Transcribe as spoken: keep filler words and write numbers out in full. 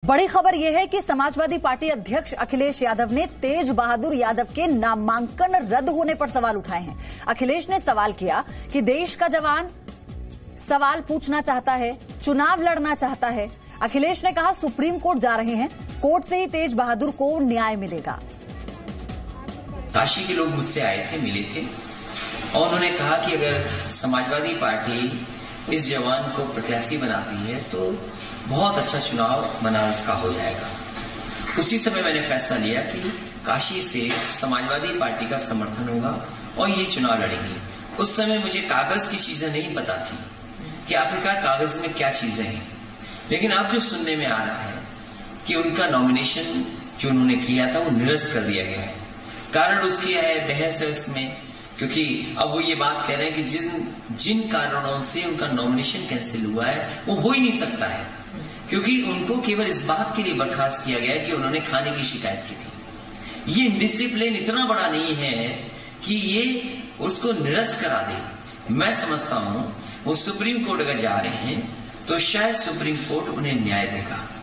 बड़ी खबर यह है कि समाजवादी पार्टी अध्यक्ष अखिलेश यादव ने तेज बहादुर यादव के नामांकन रद्द होने पर सवाल उठाए हैं। अखिलेश ने सवाल किया कि देश का जवान सवाल पूछना चाहता है, चुनाव लड़ना चाहता है। अखिलेश ने कहा सुप्रीम कोर्ट जा रहे हैं, कोर्ट से ही तेज बहादुर को न्याय मिलेगा। काशी के लोग मुझसे आए थे, मिले थे और उन्होंने कहा कि अगर समाजवादी पार्टी इस जवान को प्रत्याशी बनाती है तो बहुत अच्छा चुनाव बनारस का हो जाएगा। उसी समय मैंने फैसला लिया कि काशी से समाजवादी पार्टी का समर्थन होगा और ये चुनाव लड़ेंगे। उस समय मुझे कागज की चीजें नहीं पता थी कि आखिरकार कागज में क्या चीजें हैं, लेकिन अब जो सुनने में आ रहा है कि उनका नॉमिनेशन जो उन्होंने किया था वो निरस्त कर दिया गया है। कारण उसकी है बहस है उसमें, क्योंकि अब वो ये बात कह रहे हैं कि जिन जिन कारणों से उनका नॉमिनेशन कैंसिल हुआ है वो हो ही नहीं सकता है, क्योंकि उनको केवल इस बात के लिए बर्खास्त किया गया है कि उन्होंने खाने की शिकायत की थी। ये इंडिसिप्लिन इतना बड़ा नहीं है कि ये उसको निरस्त करा दे। मैं समझता हूं वो सुप्रीम कोर्ट अगर जा रहे हैं तो शायद सुप्रीम कोर्ट उन्हें न्याय देगा।